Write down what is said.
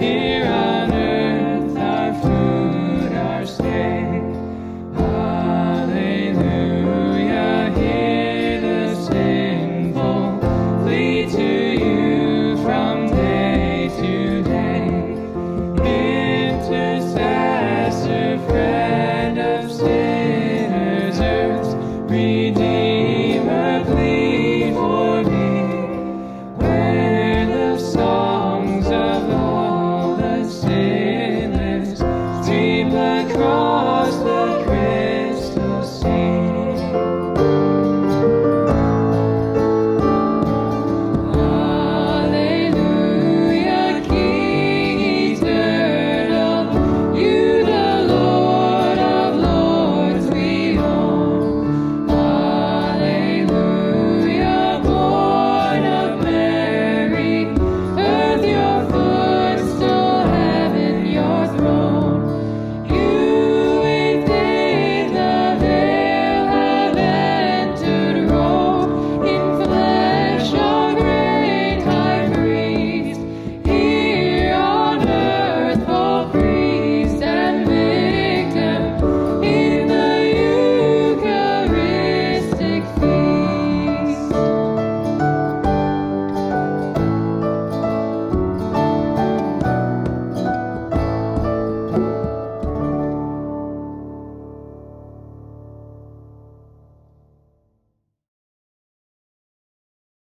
here on earth our food, our stay. Alleluia, hear the sinful flee to you from day to day. Intercessor, friend of sinners, earth's Redeemer, plead for me. Where the songs of all the saints